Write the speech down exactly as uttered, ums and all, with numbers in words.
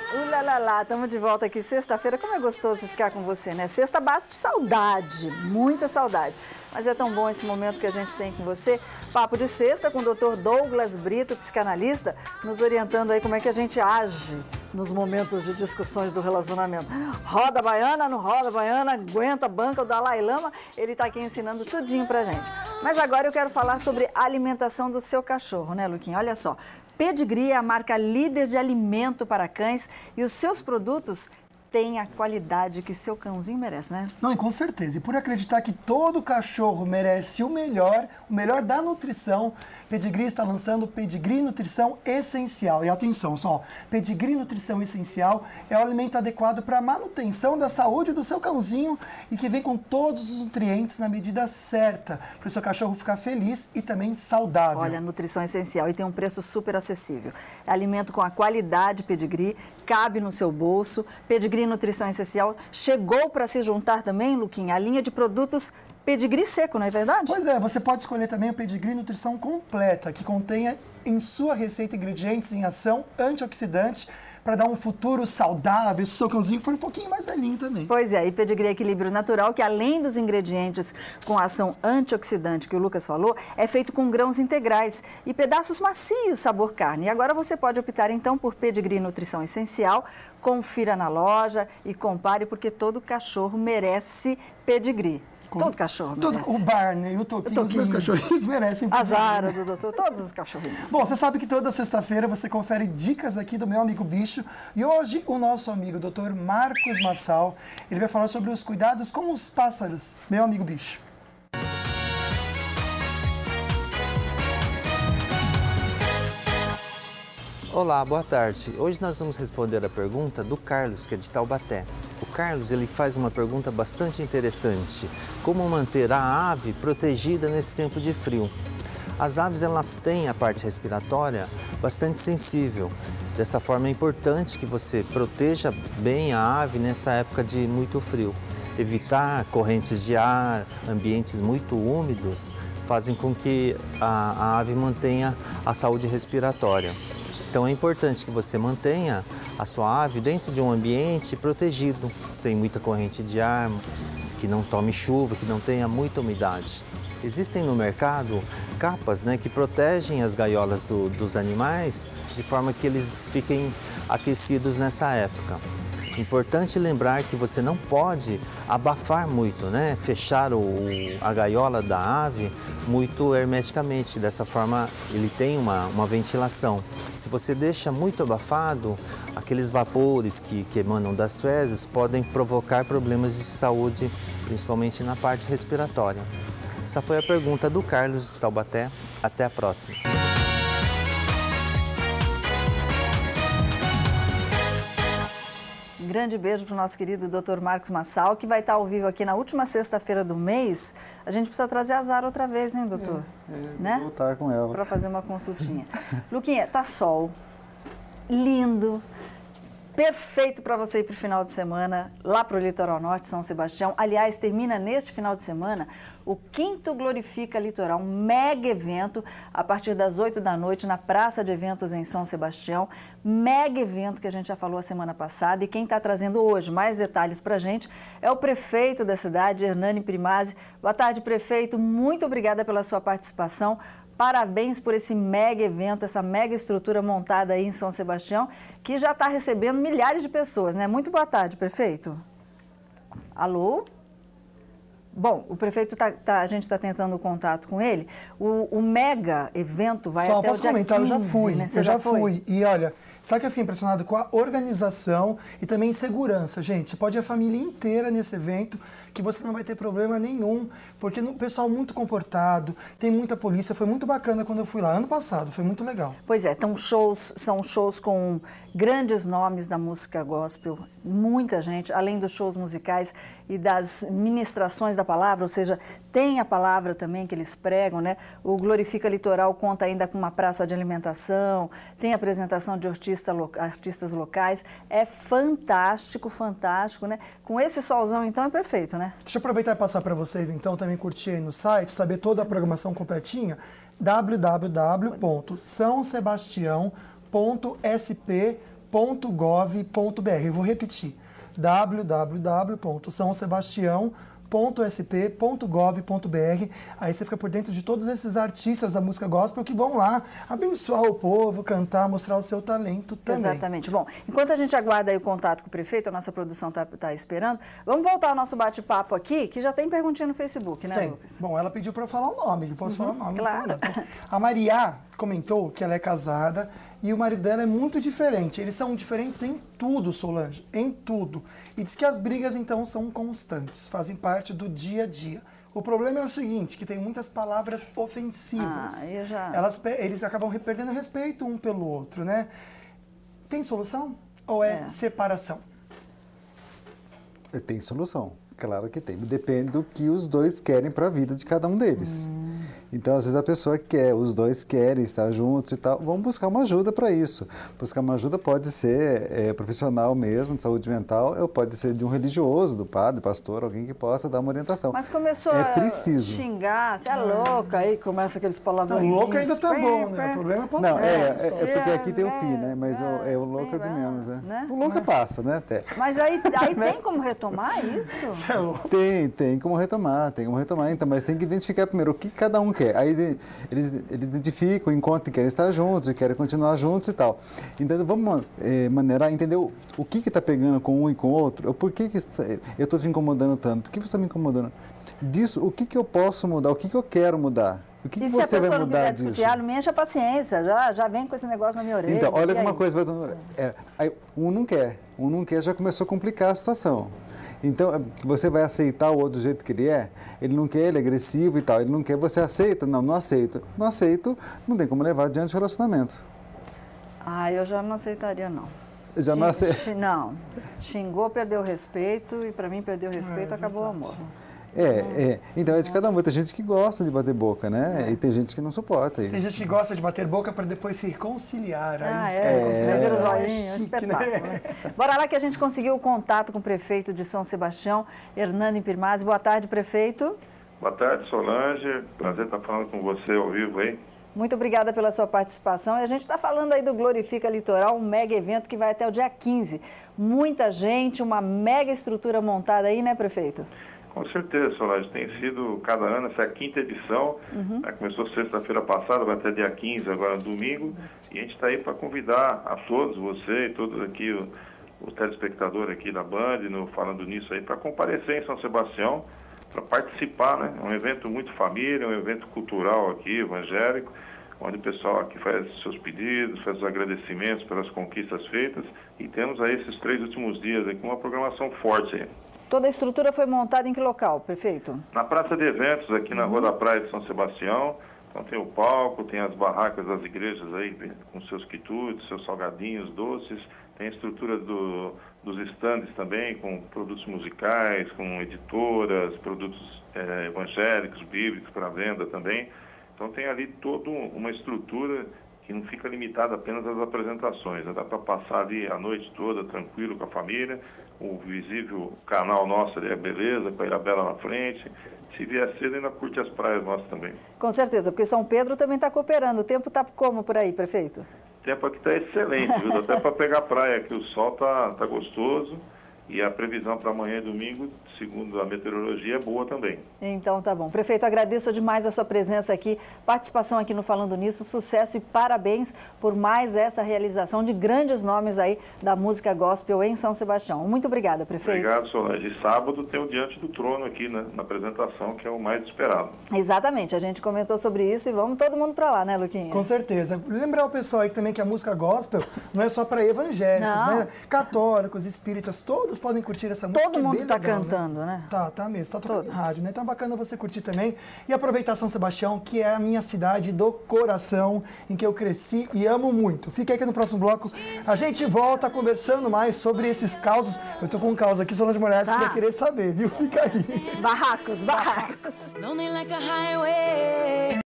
Ulalala, estamos de volta aqui sexta-feira. Como é gostoso ficar com você, né? Sexta bate saudade, muita saudade. Mas é tão bom esse momento que a gente tem com você. Papo de sexta com o doutor Douglas Brito, psicanalista, nos orientando aí como é que a gente age nos momentos de discussões do relacionamento. Roda baiana, não roda baiana, aguenta a banca, o Dalai Lama, ele está aqui ensinando tudinho pra gente. Mas agora eu quero falar sobre a alimentação do seu cachorro, né, Luquinha? Olha só, Pedigree é a marca líder de alimento para cães e os seus produtos tem a qualidade que seu cãozinho merece, né? Não, e com certeza. E por acreditar que todo cachorro merece o melhor, o melhor da nutrição, Pedigree está lançando o Pedigree Nutrição Essencial. E atenção, só, Pedigree Nutrição Essencial é o alimento adequado para a manutenção da saúde do seu cãozinho e que vem com todos os nutrientes na medida certa, para o seu cachorro ficar feliz e também saudável. Olha, nutrição essencial e tem um preço super acessível. É alimento com a qualidade Pedigree, cabe no seu bolso. Pedigree Nutrição Essencial chegou para se juntar também, Luquinha, a linha de produtos Pedigree seco, não é verdade? Pois é, você pode escolher também o Pedigree Nutrição Completa, que contenha em sua receita ingredientes em ação antioxidante para dar um futuro saudável, se o seu cãozinho for um pouquinho mais velhinho também. Pois é, e Pedigree Equilíbrio Natural, que além dos ingredientes com ação antioxidante que o Lucas falou, é feito com grãos integrais e pedaços macios sabor carne. E agora você pode optar então por Pedigree Nutrição Essencial, confira na loja e compare, porque todo cachorro merece Pedigree. Todo cachorro merece. Todo, o Barney, o Toquinho, os meus cachorrinhos merecem. A Zara, do doutor, todos os cachorrinhos. Bom, você sabe que toda sexta-feira você confere dicas aqui do meu amigo bicho. E hoje o nosso amigo doutor Marcos Massal, ele vai falar sobre os cuidados com os pássaros. Meu amigo bicho. Olá, boa tarde. Hoje nós vamos responder a pergunta do Carlos, que é de Taubaté. O Carlos ele faz uma pergunta bastante interessante. Como manter a ave protegida nesse tempo de frio? As aves elas têm a parte respiratória bastante sensível. Dessa forma é importante que você proteja bem a ave nessa época de muito frio. Evitar correntes de ar, ambientes muito úmidos, fazem com que a, a ave mantenha a saúde respiratória. Então é importante que você mantenha a sua ave dentro de um ambiente protegido, sem muita corrente de ar, que não tome chuva, que não tenha muita umidade. Existem no mercado capas, né, que protegem as gaiolas do, dos animais de forma que eles fiquem aquecidos nessa época. Importante lembrar que você não pode abafar muito, né? Fechar o, a gaiola da ave muito hermeticamente, dessa forma ele tem uma, uma ventilação. Se você deixa muito abafado, aqueles vapores que, que emanam das fezes podem provocar problemas de saúde, principalmente na parte respiratória. Essa foi a pergunta do Carlos de Taubaté. Até a próxima. Um grande beijo para o nosso querido doutor Marcos Massal, que vai estar ao vivo aqui na última sexta-feira do mês. A gente precisa trazer a Zara outra vez, hein, doutor? É, é, né? Vou voltar com ela. Para fazer uma consultinha. Luquinha, tá sol, lindo, perfeito para você ir para o final de semana, lá para o Litoral Norte, São Sebastião. Aliás, termina neste final de semana o quinto Glorifica Litoral, um mega evento, a partir das oito da noite, na Praça de Eventos em São Sebastião. Mega evento que a gente já falou a semana passada, e quem está trazendo hoje mais detalhes para a gente é o prefeito da cidade, Hernani Primazzi. Boa tarde, prefeito. Muito obrigada pela sua participação. Parabéns por esse mega evento, essa mega estrutura montada aí em São Sebastião, que já está recebendo milhares de pessoas, né? Muito boa tarde, prefeito. Alô? Bom, o prefeito, tá, tá, a gente está tentando o contato com ele. O, o mega evento vai Só até posso o dia comentar, quinze, eu já fui, né? Você eu já, já foi? fui. E olha, sabe que eu fiquei impressionado com a organização e também segurança, gente. Você pode ir a família inteira nesse evento, que você não vai ter problema nenhum, porque o pessoal muito comportado, tem muita polícia, foi muito bacana quando eu fui lá, ano passado, foi muito legal. Pois é, então shows, são shows com grandes nomes da música gospel, muita gente, além dos shows musicais e das ministrações da palavra, ou seja, tem a palavra também que eles pregam, né? O Glorifica Litoral conta ainda com uma praça de alimentação, tem apresentação de artista, artistas locais, é fantástico, fantástico, né? Com esse solzão, então, é perfeito, né? Deixa eu aproveitar e passar para vocês, então, também curtir aí no site, saber toda a programação completinha, w w w ponto são sebastião ponto s p ponto gov ponto br. Eu vou repetir, w w w ponto são sebastião ponto s p ponto gov ponto br. Aí você fica por dentro de todos esses artistas da música gospel que vão lá abençoar o povo, cantar, mostrar o seu talento também. Exatamente. Bom, enquanto a gente aguarda aí o contato com o prefeito, a nossa produção está tá esperando, vamos voltar ao nosso bate-papo aqui, que já tem perguntinha no Facebook, né, Tem. Lucas? Bom, ela pediu para eu falar o nome, eu posso Uhum, falar o nome. claro. Não falo, não. A Maria comentou que ela é casada e o marido dela é muito diferente. Eles são diferentes em tudo, Solange, em tudo. E diz que as brigas, então, são constantes, fazem parte do dia a dia. O problema é o seguinte, que tem muitas palavras ofensivas. Ah, eu já... Elas, pe- eles acabam perdendo respeito um pelo outro, né? Tem solução? Ou é, É. separação? Tem solução, claro que tem. Depende do que os dois querem para a vida de cada um deles. Hum. Então, às vezes a pessoa quer, os dois querem estar juntos e tal, vamos buscar uma ajuda para isso. Buscar uma ajuda pode ser é, profissional mesmo, de saúde mental, ou pode ser de um religioso, do padre, pastor, alguém que possa dar uma orientação. Mas começou É a preciso. xingar, você é louca, aí começa aqueles palavrões. Não, louco ainda tá bom, né? O problema é Não, palavra. é, é, É, é porque aqui tem o pi, né? Mas é, o, é, o louco é de é, menos, né? né? O louco passa, né? Até. Mas aí, aí tem como retomar isso? É louco. Tem, tem como retomar, tem como retomar, então, mas tem que identificar primeiro o que cada um quer. Aí de- eles, eles identificam, encontram que querem estar juntos e querem continuar juntos e tal. Então vamos é, maneirar, entender o, o que está pegando com um e com o outro, o porquê que está- eu estou te incomodando tanto, por que você está me incomodando? Disso, o que, que eu posso mudar, o que, que eu quero mudar? O que, que E se a você vai pessoa não mudar quiser disso? discutir, ah, não me enche a paciência, já, já vem com esse negócio na minha orelha. Então, olha e como uma aí? coisa vai... É, aí, um não quer, um não quer, já começou a complicar a situação. Então, é, você vai aceitar o outro do jeito que ele é? Ele não quer, ele é agressivo e tal. Ele não quer, você aceita? Não, não aceito. Não aceito, não tem como levar adiante o relacionamento. Ah, eu já não aceitaria, não. Já Xing- não aceita. xi- Não. Xingou, perdeu o respeito, e para mim, perdeu o respeito, É, acabou o verdade. amor. É, é. Então, é de cada um. Tem gente que gosta de bater boca, né? E tem gente que não suporta isso. Tem gente que gosta de bater boca para depois se reconciliar. Aí Ah, diz que é, reconciliação vender os é olhinhos, é um chique, espetáculo. né? Né? Bora lá que a gente conseguiu o contato com o prefeito de São Sebastião, Hernani Pirmazzi. Boa tarde, prefeito. Boa tarde, Solange. Prazer estar falando com você ao vivo aí. Muito obrigada pela sua participação. E a gente está falando aí do Glorifica Litoral, um mega evento que vai até o dia quinze. Muita gente, uma mega estrutura montada aí, né, prefeito? Com certeza, Solange. Tem sido cada ano, essa é a quinta edição. Uhum. Né, começou sexta-feira passada, vai até dia quinze, agora domingo. E a gente está aí para convidar a todos, você e todos aqui, o, o telespectador aqui da Band, no, falando nisso aí, para comparecer em São Sebastião, para participar, né? É um evento muito família, um evento cultural aqui, evangélico, onde o pessoal aqui faz seus pedidos, faz os agradecimentos pelas conquistas feitas. E temos aí esses três últimos dias aqui uma programação forte aí. Toda a estrutura foi montada em que local, prefeito? Na Praça de Eventos, aqui na Rua da Praia de São Sebastião. Então tem o palco, tem as barracas das igrejas aí, com seus quitutes, seus salgadinhos, doces. Tem a estrutura do, dos estandes também, com produtos musicais, com editoras, produtos eh, evangélicos, bíblicos para venda também. Então tem ali toda uma estrutura que não fica limitada apenas às apresentações, né? Dá para passar ali a noite toda tranquilo com a família. O visível canal nosso ali é beleza, com a Ilhabela na frente. Se vier cedo, ainda curte as praias nossas também. Com certeza, porque São Pedro também está cooperando. O tempo está como por aí, prefeito? O tempo aqui está excelente, viu? Dá até para pegar praia aqui, o sol tá, tá gostoso. E a previsão para amanhã e domingo, segundo a meteorologia, é boa também. Então tá bom. Prefeito, agradeço demais a sua presença aqui, participação aqui no Falando Nisso, sucesso e parabéns por mais essa realização de grandes nomes aí da música gospel em São Sebastião. Muito obrigada, prefeito. Obrigado, Solange. E sábado tem o Diante do Trono aqui, né, na apresentação, que é o mais esperado. Exatamente, a gente comentou sobre isso e vamos todo mundo para lá, né, Luquinha? Com certeza. Lembrar o pessoal aí também que a música gospel não é só para evangélicos, Não. né? Católicos, espíritas, todos podem curtir essa música. Todo que é mundo bem tá legal, cantando, né? Tá, tá mesmo. Tá tocando Todo. em rádio, né? Então é bacana você curtir também. E aproveitar São Sebastião, que é a minha cidade do coração, em que eu cresci e amo muito. Fica aí que no próximo bloco a gente volta conversando mais sobre esses causos. Eu tô com um caos aqui, Solange Moraes, Tá. você vai querer saber, viu? Fica aí. Barracos, barracos. Lonely like a highway.